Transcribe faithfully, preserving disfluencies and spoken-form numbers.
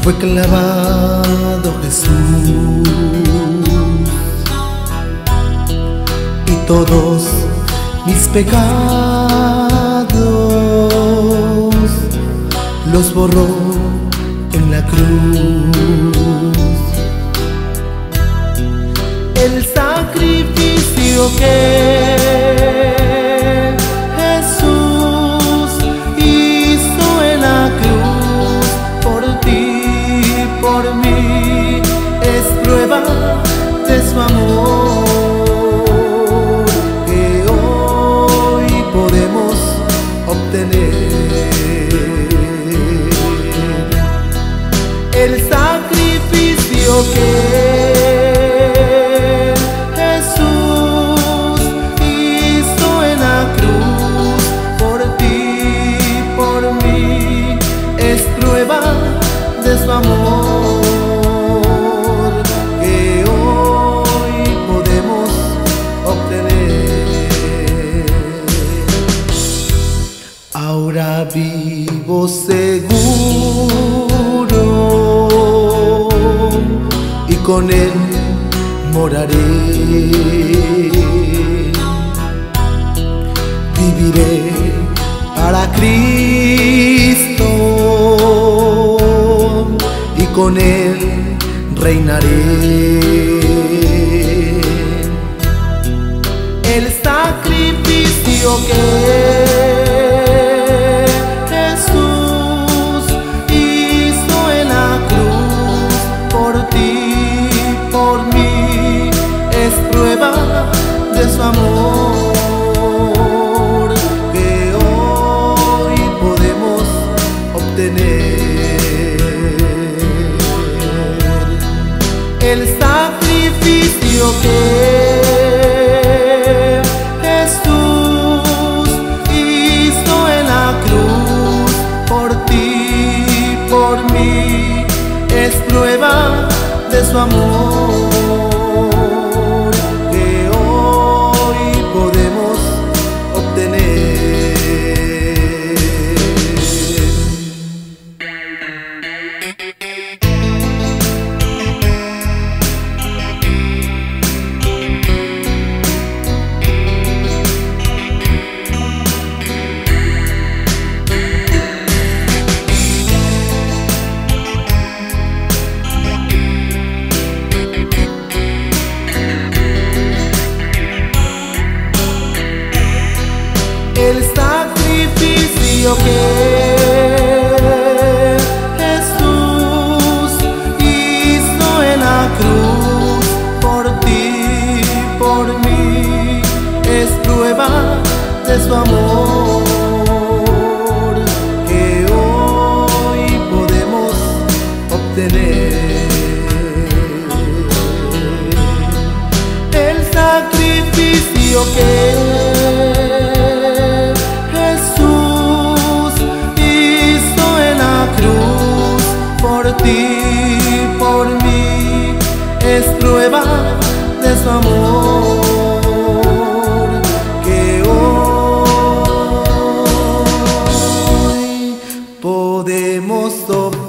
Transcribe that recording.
fue clavado Jesús, y todos mis pecados los borró en la cruz. El sacrificio que Jesús hizo en la cruz por ti, por mí, es prueba de su amor que hoy podemos obtener. El sacrificio que de su amor que hoy podemos obtener. Ahora vivo seguro y con él moraré. Viviré para Cristo y con él reinaré. El sacrificio que Jesús hizo en la cruz por ti, por mí, es prueba de su amor que hoy podemos obtener. El sacrificio que Jesús hizo en la cruz por ti, por mí, es prueba de su amor que hoy podemos obtener. El sacrificio que Jesús hizo en la cruz por ti, por mí, es prueba de su amor que hoy podemos obtener. El sacrificio que por ti, por mí, es prueba de su amor que hoy podemos obtener.